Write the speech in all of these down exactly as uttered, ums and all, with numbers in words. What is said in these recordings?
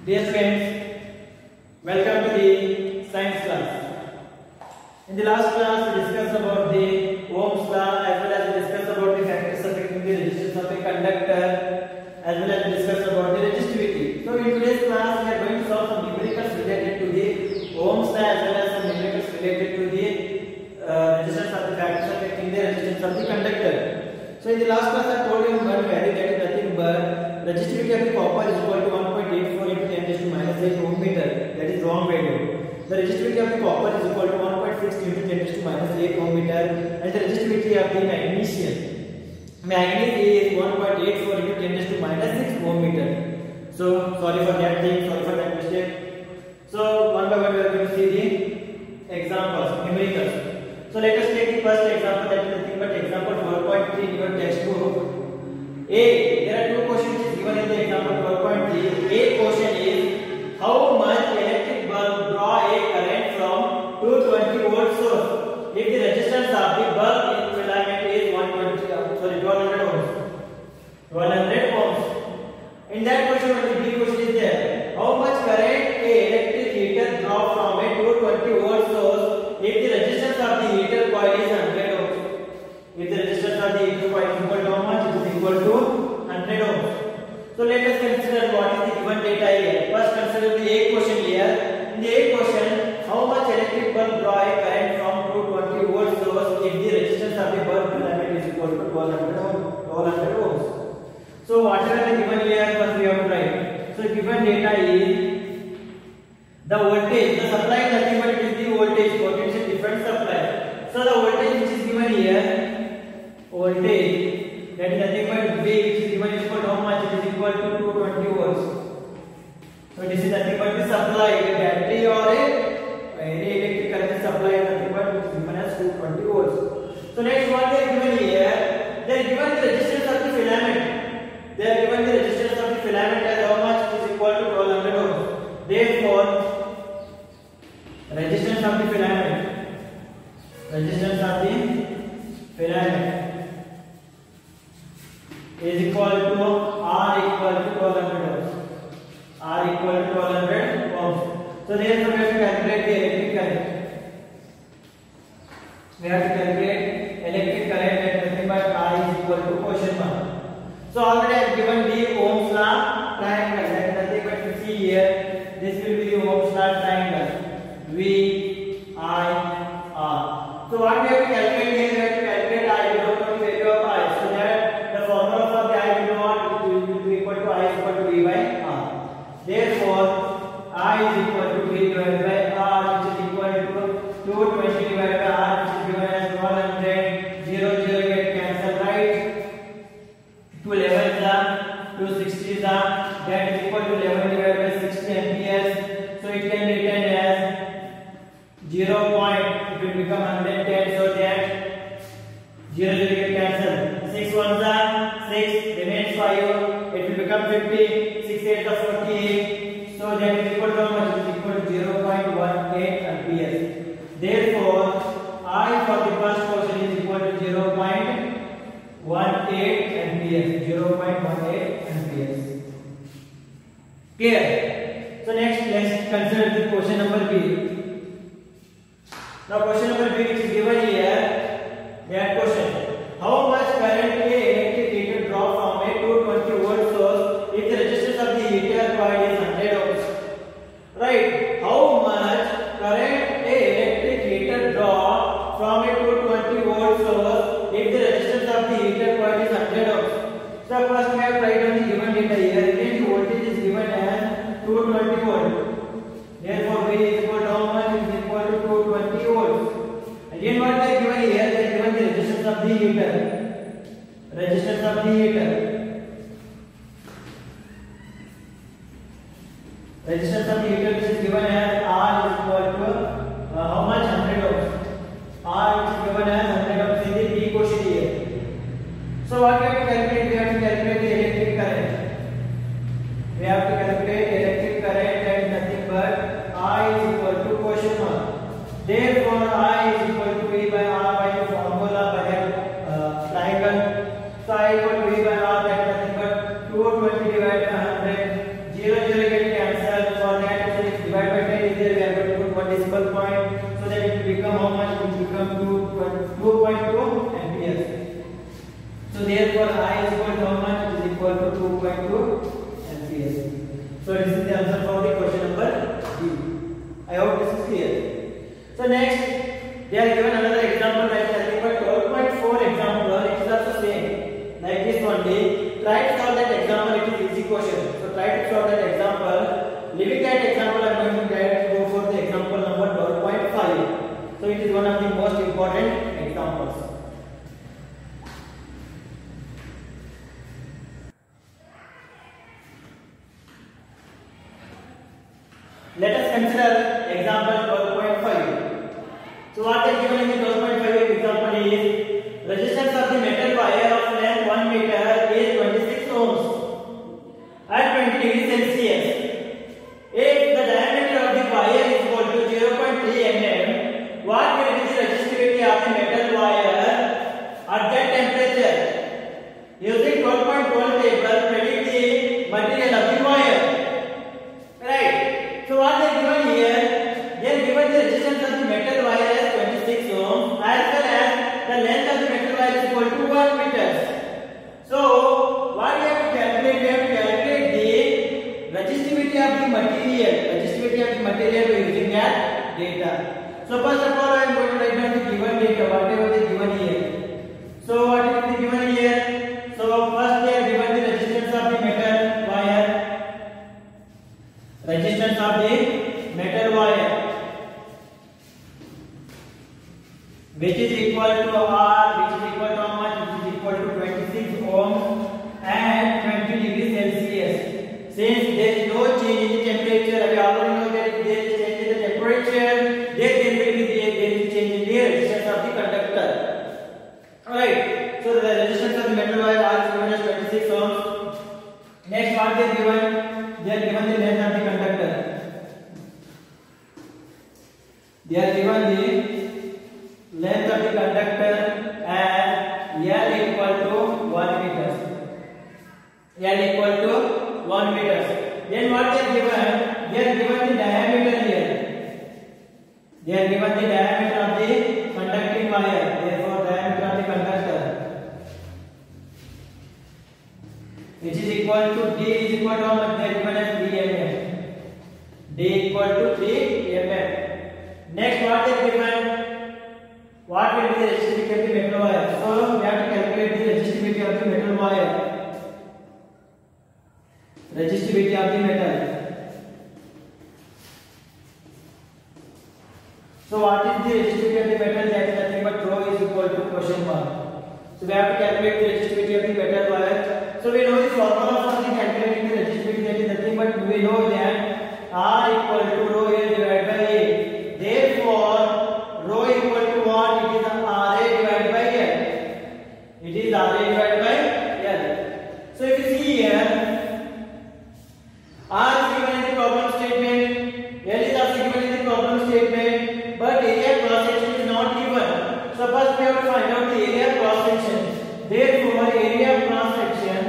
Dear friends, welcome to the science class. In the last class, we discussed about the Ohm's law as well as we discussed about the factors affecting the resistance of a conductor as well as we discussed about the resistivity. So in today's class, we are going to solve some numericals related to the Ohm's law as well as some numericals related to the uh, resistance of the factors affecting the resistance of the conductor. So in the last class, I told you one value that is nothing but resistivity of the copper is equal to one point eight four into ten raised to minus eight ohm meter. That is wrong value. The resistivity of the copper is equal to one point six into ten raised to minus eight ohm meter, and the resistivity of the magnesium, manganese is one point eight four into ten raised to minus six ohm meter. So sorry for that thing, sorry for that mistake. So one by one we are going to see the examples, numericals. So let us take the first example, that is nothing but example four point three in your textbook. A, there are two questions given in the example four point three. A question is, how much electric bulb draw a current from two hundred twenty volt source if the resistance of the bulb in filament is one hundred twenty, sorry, twelve hundred ohms. twelve hundred ohms. In that question, only B question is there. How much current a electric heater draw from a two hundred twenty volt source if the resistance of the heater coil is one hundred ohms? If the resistance of the heater coil is equal to how much? It is equal to one hundred ohms. So let us consider what is the given data here. First consider the A question here. In the A question, how much electric bulb draw a current from two hundred twenty volt source if the resistance of the bulb filament is equal to twelve hundred ohms? So whatever is given here, first we have to write. So given data is the voltage, the supply is nothing but it is the voltage, potential difference supply. So the voltage which is given here, voltage, that is nothing but V, which is given is equal to how much? It is equal to two hundred twenty volts. So this is nothing but the supply, a battery or a any electric current supply is nothing but it is given as two hundred twenty volts. So next what they are given here, they are given the resistance of the filament. They are given the resistance of the filament as how much? It is equal to twelve hundred ohms. Therefore, resistance of the filament, resistance of the filament is equal to R equal to twelve hundred ohms. R equal to twelve hundred ohms. So therefore we have to calculate the electric current. We have to calculate electric current at nothing but I is equal to question mark. So already I have given the Ohm's law triangle. That is nothing but you see here. This will be the Ohm's law triangle. V I R. So what we have to calculate here? We have to calculate I. We don't know the value of I. So that the formula for the I will not will be equal to I is equal to V by R. Therefore, I is equal to V divided by R, which is equal to two hundred twenty divided by R, which is given as one hundred. zero, zero get cancelled, right? two elevens are, two sixties are, that is equal to eleven divided by sixty amperes. So it can be written as zero point, it will become one hundred ten, so that zero, zero get cancelled. six ones are six, remains five, it will become fifty, six eights are forty-eight, so that is equal to how much? It is equal to zero point one eight amperes. Therefore, I for the first question is equal to zero point one eight amperes. zero point one eight amperes. Clear? So next, let's consider the question number B. Now question number B, which is given here, that question. How much current a electric heater draw from a two hundred twenty volt source if the resistance of the heater coil is one hundred ohms? Right? How much current a electric heater draw from a two hundred twenty volt source if the resistance of the heater coil is one hundred ohms? So first we have to write down the given data here. Again the voltage is given as two hundred twenty volt. Therefore V is equal to how much? It is equal to two hundred twenty volts. Again what they are given here, they are given the resistance of the heater. Resistance of the heater. Resistance of the heater which is given as R is equal to uh, how much? one hundred ohms. R which is given as one hundred ohms in the B question here. So what we have to calculate? We have to calculate the electric current. We have to calculate electric current, that is nothing but I is equal to question mark. Therefore, I is equal to V by R by the formula by that uh, triangle. So I equal to V by R, that is nothing but two hundred twenty divided by one hundred. zero, zero get cancelled. So therefore I is equal to how much? It is equal to two point two amperes. So this is the answer for the question number B. I hope this is clear. So next they are given another example like nothing but twelve point four example. It is also same like this only. Try to solve that example. It is easy question. So try to solve that example. Leaving that example, I am going to go for the example number twelve point five. So it is one of the most important examples. Let us consider example twelve point five. So what is given in the twelve point five example is resistance of the metal wire of length one meter is twenty-six ohms at twenty degrees Celsius. If the diameter of the wire is equal to zero point three millimeters, what will be the resistivity of the metal wire at that temperature? Using twelve point one table, predict the material of the wire. Right. So what they given here? They are given the resistance of the metal wire as twenty-six ohms as well as the length of the metal wire is equal to one meter. So what we have to calculate? We have to calculate the resistivity of the material. Resistivity of the material by using that data. So first of all, I am going to write down the given data, whatever they given here. So what is the given here? So first they are given the resistance of the metal wire. Resistance of the metal wire, which is equal to R, which is equal to how much? Which is equal to twenty-six ohms and twenty degrees Celsius. Since there is no change in the temperature, we already know that if there is change in the temperature, then there will be there is change in the resistance of the conductor. Alright. So the resistance of the metal wire R is given as twenty-six ohms. Next, what they are given? They are given the length of the conductor. They are given the length of the conductor as L equal to one meter. L equal to one meter. Then what they are given? They are given the diameter here. They are given the diameter of the conducting wire. Therefore, diameter of the conductor, which is equal to D is equal to how much? They are given as three millimeters. D equal to three millimeters. Next, what they are given? What will be the resistivity of the metal wire? So we have to calculate the resistivity of the metal wire. Resistivity of the metal. So what is the resistivity of the metal? That is nothing but rho is equal to question mark. So we have to calculate the resistivity of the metal wire. So we know the formula for the calculating the resistivity, that is nothing but we know that R equal to rho L divided by A. Therefore, rho equal to what? It is R A divided by L. It is R A divided by L. So if you see here, R is given in the problem statement, L is also given in the problem statement, but area cross section is not given. So first we have to find out the area cross section. Therefore, area cross section,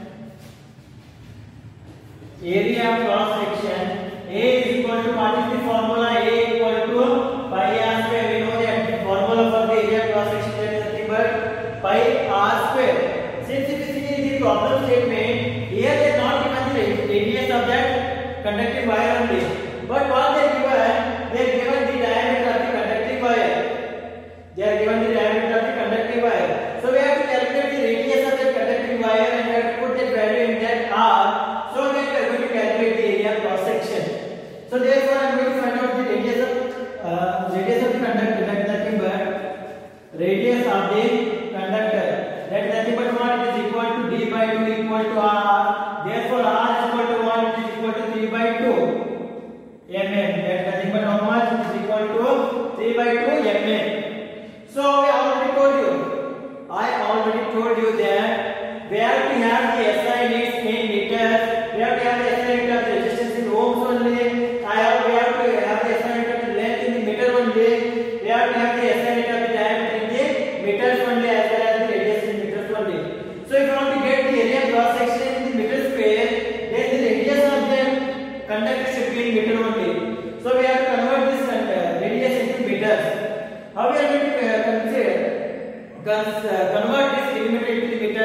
area cross section, A is equal to what is the formula? A equal to pi r square. We know that the formula for the area cross section is nothing but pi r square. Since if you see in the problem statement, here they are not given the radius of that conducting wire only, but what they are given, they are given the diameter of the conducting wire. They are given the diameter of the conducting wire. So we have to calculate the radius of the conducting wire and we have to put that value in that R. So that we are going to calculate the area cross section. So therefore, I am going to find out the radius of uh, radius of the conductor. That is nothing but radius of the conductor. That is nothing but what? It is equal to D by two equal to R. Therefore, R is equal to what? It is equal to three by two mm. That is nothing but how much? It is equal to three by two mm. So we already told you. I already told you that we have to have the S I units in meters. We have to have the S I unit of the resistance in ohms only. I have, we have to have the S I unit of the length in the meter only. We have to have the S I unit of the diameter in the meters only as well as the radius in meters only. So if you want to get the area cross section in the meter square, then the radius of the conductor should be in meter only. So we have to convert this uh, radius into meters. How we are going to uh, consider, uh, convert this millimeter into the meter?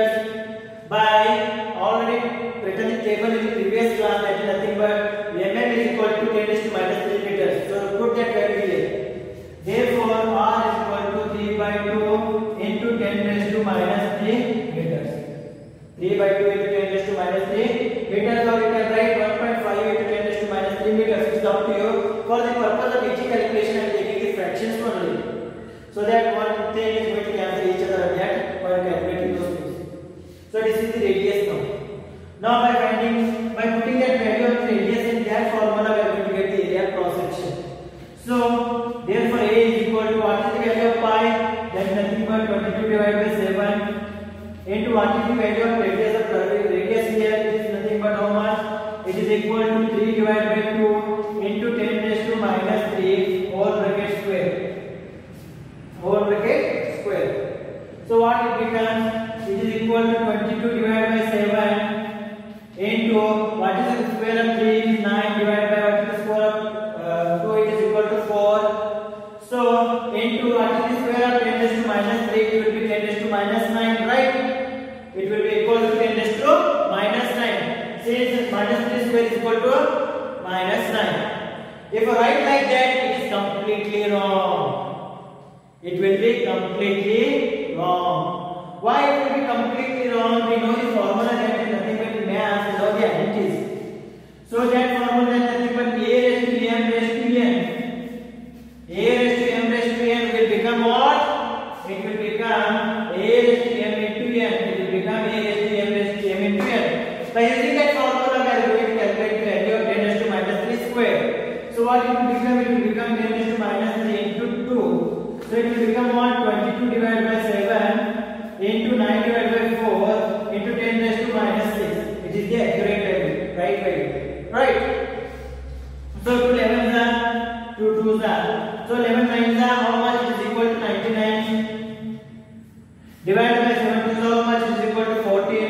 three by two into ten raised to minus three meters, or you can write one point five into ten raised to minus three meters. It's up to you. For the purpose of each calculation, I am taking the fractions only, so that one thing is going to cancel each other again while calculating those things. So this is the radius now. Now by finding, by putting that value of the radius in that formula, we are going to get the area cross section. So therefore A is equal to, what is the value of pi? That is nothing but twenty-two divided by seven into what is the value of radius of radius here? It is nothing but how much? It is equal to three divided by two into ten raised to minus three whole bracket square. Whole bracket square. So what it becomes? It is equal to twenty-two divided by seven into what is the square of three? It is nine divided by what is the square of uh, two? It is equal to four. So into what is the square of ten raised to minus three? It will be ten raised to minus nine, right? It will be equal to ten raised to minus nine. Since minus three square is equal to minus nine. If I write like that, it is completely wrong. It will be completely wrong. Why it will be completely wrong? We know the formula that is nothing but mass without the identities. So that formula is nothing but a raised to m raised to n. A raised to m raised to n will become what? It will become a raised to m into n. It will become a raised to m raised to m into n. By using that formula, we are going to calculate the value of ten raised to minus three square. So what it will become? It will become ten raised to minus three into two. So it will become what? twenty-two divided by seven into nine divided by four into ten raised to minus six. It is the accurate value, right value, right? So two elevens are, two twos are. So eleven nines are how much? It is equal to ninety-nine. Divided by seven twos, how much? It is equal to fourteen.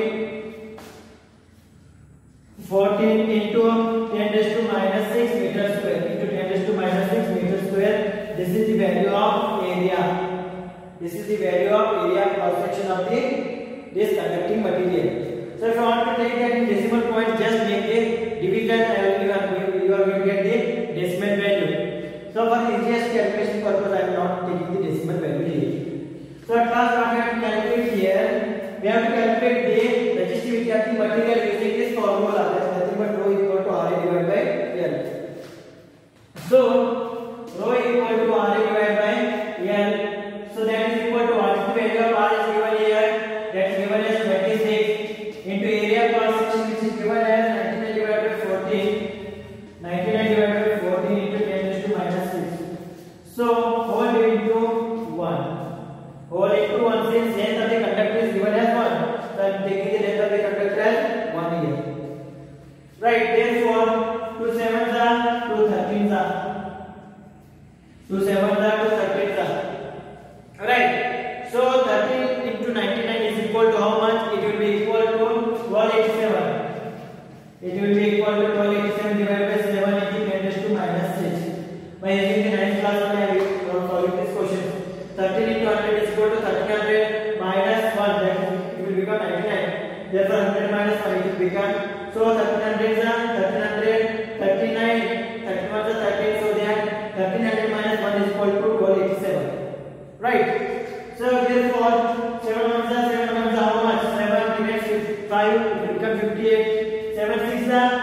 fourteen into ten raised to minus six meter square into ten raised to minus six meter square. This is the value of area. This is the value of area cross section of the this conducting material. So if you want to take that in decimal point, just make a division and you are going, you are going to get the decimal value. So for the easiest calculation purpose, I am not taking the decimal value here. So at last what we have to calculate here, we have to calculate the resistivity of the material using this formula. That is nothing but rho equal to Ra divided by L. So rho equal to Ra divided by L. So that is equal to what is the value of R is given here? That is given as twenty-six into area cross section, which is given as ninety-nine divided by fourteen. ninety-nine divided by fourteen into ten raised to minus six. So whole into one. Whole into one, since length of the conductor is given as one. So I am taking the length of the conductor as one here. Right, therefore two sevens are, two thirteens are. two sevens are, two thirteens are. Right. So thirteen into ninety-nine is equal to how much? It will be equal to twelve eighty-seven. It will be equal to twelve eighty-seven divided by seven into ten raised to minus six. By using the ninth class one, I will solve this question. thirteen into one hundred is equal to thirteen hundred minus one. That is, it will become ninety-nine. Therefore, one hundred minus one, it will become. So thirteen hundred is thirteen hundred, thirty-nine, thirty-one is thirteen. So that thirteen hundred minus one is equal to twelve eighty-seven. Right. So therefore, seven ones are, seven ones are how much? seven divided by five, it will become fifty-eight. seven six are,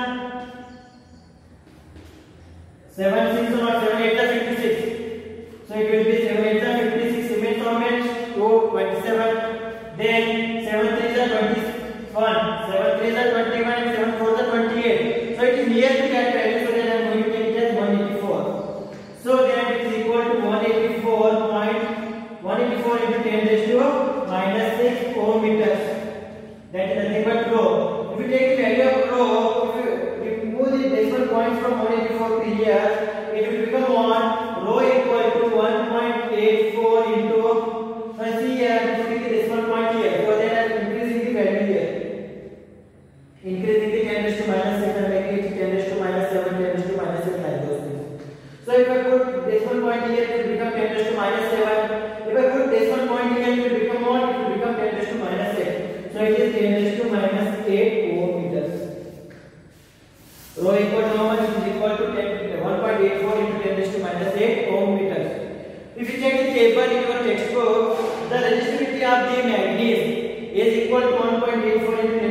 seven six or not, seven eight are fifty-six. So it will be seven eight are fifty-six, remains how much? two, twenty-seven. Then seven three are twenty-one, seven three are twenty-one, and seven four are twenty-eight. So it is near to that value, so then I am going to take it as one eighty-four. So then it is equal to one eighty-four point one eighty-four into ten raised to minus six ohm meters. That is nothing but rho. If you take the value of rho, if you, if you move the decimal point from one eighty-four to here, it will become one. Rho equal to one point eight four into. So see here, I am putting the decimal point here. So then I am increasing the value here. Increasing the ten raised to minus six and making it ten raised to minus seven, ten raised to minus eight, like those things. So if I put decimal point here, it will become ten raised to minus seven. If I put decimal point here, it will become what? It will become ten raised to minus eight. So it is ten raised to minus eight ohm meters. Rho equal to how much? It is equal to one point eight four into ten raised to minus eight ohm meters. If you check the table in your textbook, the resistivity of the manganese is equal to one point eight four into ten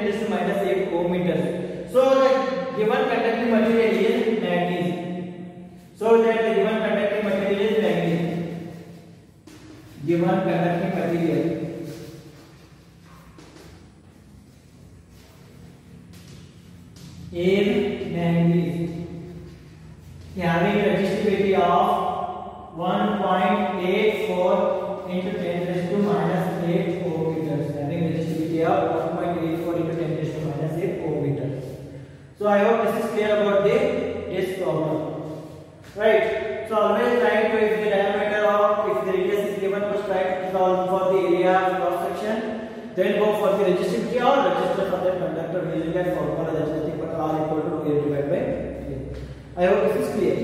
in manganese having resistivity of one point eight four into ten raised to minus eight ohmmeters, having resistivity of one point eight four into ten raised to minus eight ohmmeters. So I hope this is clear about the this problem, right? So always try to, if the diameter of, if the radius is given, first try to solve for the area cross section, then go for the resistivity or resistance of the conductor using that formula, that is nothing but R equal to rho divided by A. I hope this is clear.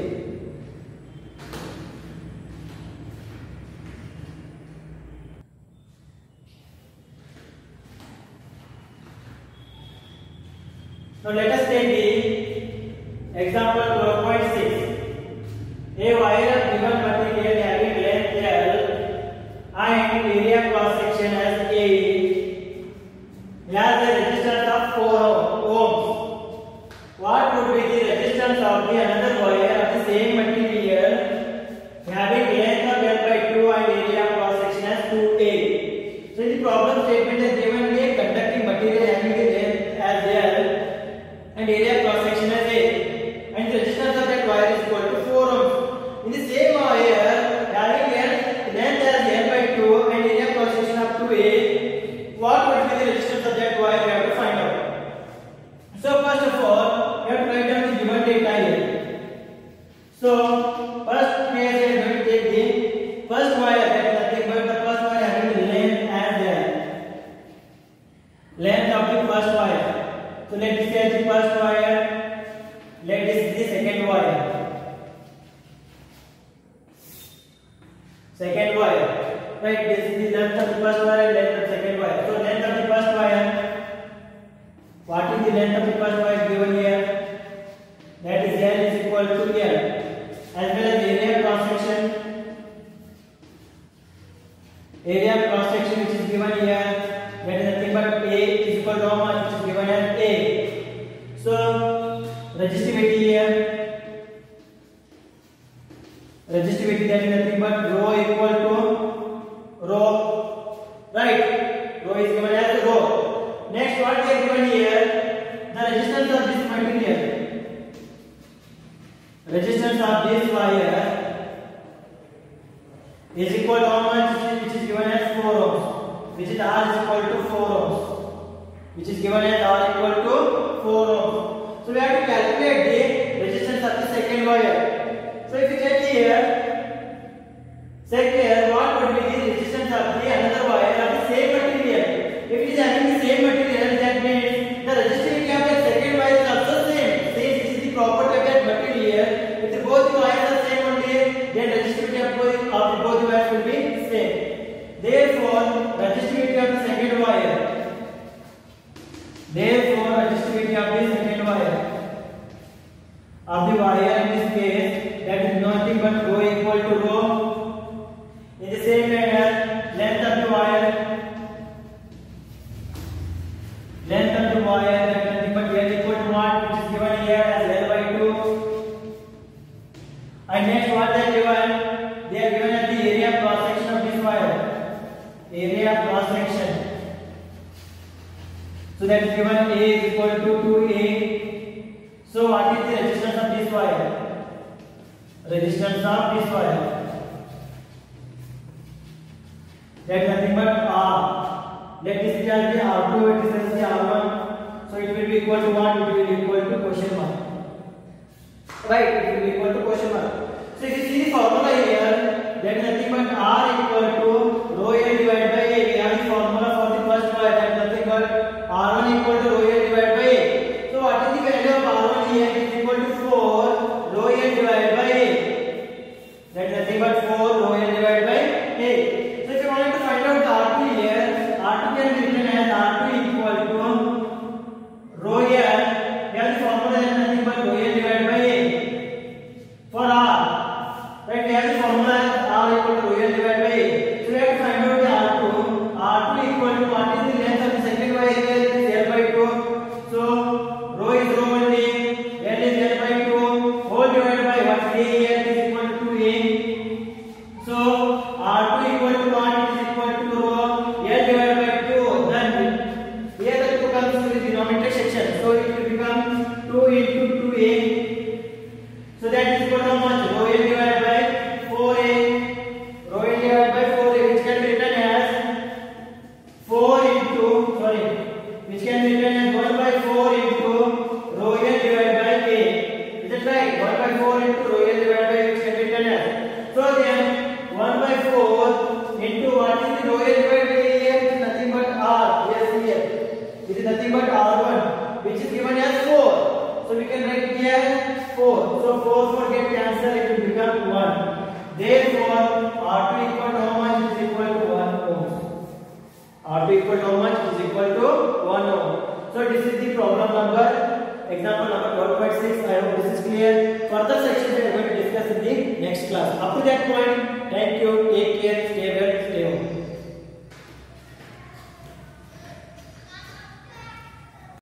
Now let us take the example twelve point six. A wire of given material having length L and area cross section as A has a resistance of four ohms. What would be the resistance of the another wire of the same material having length of L by two and area cross section as two A? So the problem statement is given a conducting material having the length as L and area cross section as A, and the resistance of that wire is equal to four ohms. In the same wire having length as L by two and area cross section of two A, what would be the resistance of that wire? We have to find out. So first of all, we have to write down the given data here. So first we are going to take the first wire, that is nothing but the first wire having the length as L. Length of the first wire. So let us say the first wire, let this is the second wire. Second wire, right? This is the length of the first wire, length of the second wire. So length of the first wire, what is the length of the first wire given here? That is L is equal to L, as well as area cross section. Area cross section which is given here, that is nothing but A is equal to how much, which is given as A. So resistivity here, resistivity, that is nothing but rho equal to rho, right? Rho is given as rho. Next, what they are given here, the resistance of this material. Resistance of this wire is equal to how much, which is given as four ohms, which is R is equal to four ohms, which is given as R equal to four ohms. So we have to calculate the resistance of the second wire. So if you check here, check here, what would be the resistance of the another wire of the same material? If it is having the same material, that means the resistivity of the second wire is also same. Since this is the property of that material, if both the wires are same only, then resistivity of both of both the wires will be same. Therefore, resistivity of the second wire. Therefore, resistivity of the second wire of the wire in this case, that is nothing but rho equal to rho. In the same manner, length of the wire, length of the wire, that is nothing but L equal to what, which is given here as L by two. And next, what they are given? They are given as the area cross section of this wire. Area cross section. So that is given A is equal to two A. So what is the resistance of this wire? Resistance of this wire. That is nothing but R. Let this be as the R two, it is as the R one. So it will be equal to what? It will be equal to question mark. Right? It will be equal to question mark. So if you see the formula here, that is nothing but R equal to rho L divided by A. We have the formula for the first wire, that is nothing but R one equal to rho L divided by A. So what is the value of R one here? It is equal to four rho L divided by A. That is nothing but four rho L divided by A. So if you want to find out the R two here, R two can be written as R two equal to rho L. We have the formula, that is nothing but rho L divided by A. For R, right? We have the formula as R equal to rho L divided by A. So we have to find out the R two. R two equal to what is the length of the second wire here? It is L by two. So rho is rho only. L is L by two. Whole divided by what? A here is equal to two A. So R two equal to what? It is equal to rho L divided by two. Then here the two comes to the denominator section. So it will become two will divide by here, it is nothing but R. Yes, here. It is nothing but R one, which is given as four. So we can write it here four. So four, four get cancelled, it will become one. Therefore, R two equal to how much? Is equal to one ohm. R two equal to how much? Is equal to one ohm. So this is the problem number, example number twelve point six. I hope this is clear. Further section we are going to discuss in the next class. Up to that point, thank you, take care, stay well, stay home.